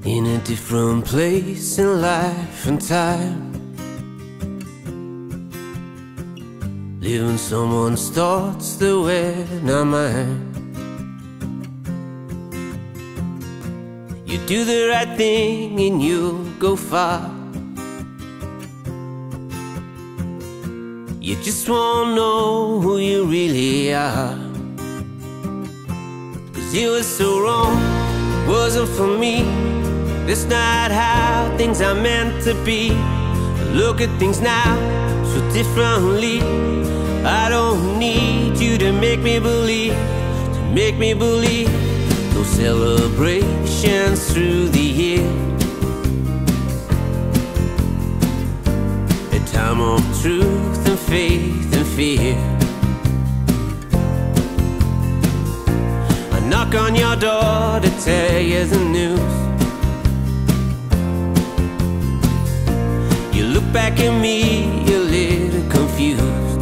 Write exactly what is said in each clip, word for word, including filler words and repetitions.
in a different place in life and time, living someone's thoughts that were not mine. You do the right thing and you'll go far. You just won't know who you really are. Cause you were so wrong, it wasn't for me. That's not how things are meant to be. I look at things now so differently. I don't need you to make me believe, to make me believe. No celebrations through the year, a time of truth and faith and fear. I knock on your door to tell you the news. You look back at me, you're a little confused.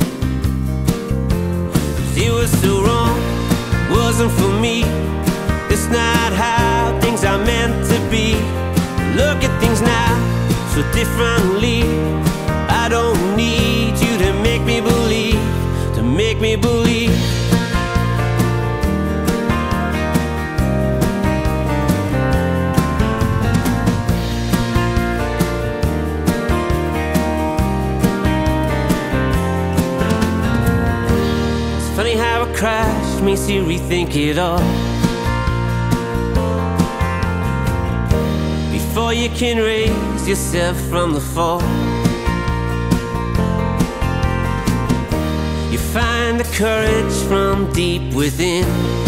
It was so wrong, wasn't for me. It's not how things are meant to be. Look at things now so differently. I don't need you to make me believe, to make me believe. It's funny how a crash makes you rethink it all. Before you can raise yourself from the fall, you find the courage from deep within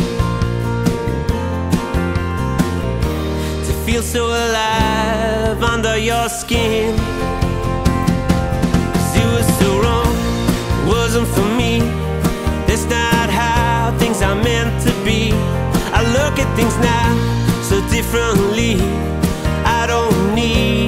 to feel so alive under your skin. Cause you were so wrong, it wasn't for me. That's not how things are meant to be. I look at things now so differently. I don't need